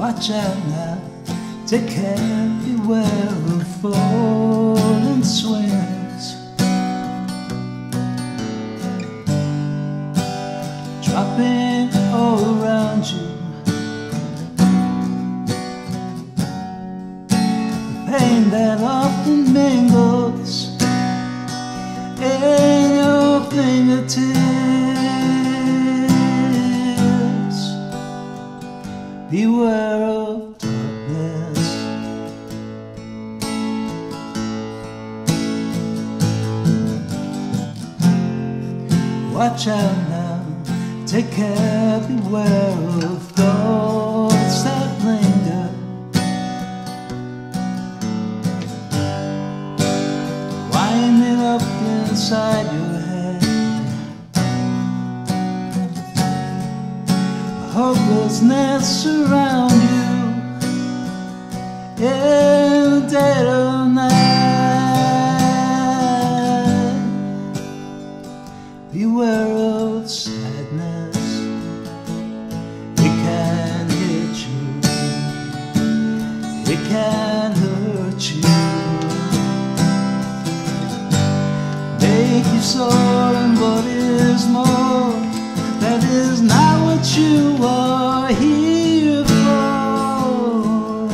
Watch out now, take care, beware of falling swings. Dropping all around you, the pain that often mingles in your fingertips. Beware of darkness. Watch out now, take care, beware of thoughts that linger. Winding up inside your head, hopelessness around you in the dead of night. Beware of sadness, it can hit you, it can hurt you, make you sore, and what is more, that is not what you are here for.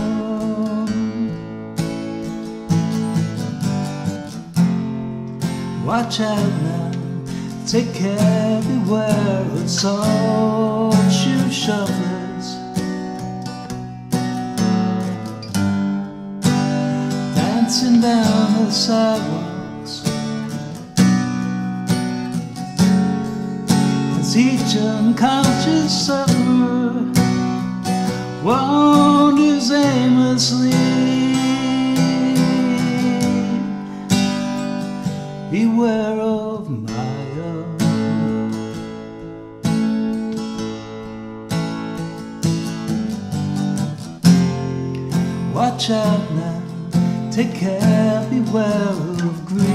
Watch out now, take care, beware of soft shoe shufflers, dancing down the sidewalks, as each unconscious sufferer wanders aimlessly. Beware of Maya. Watch out now, take care, beware of grief.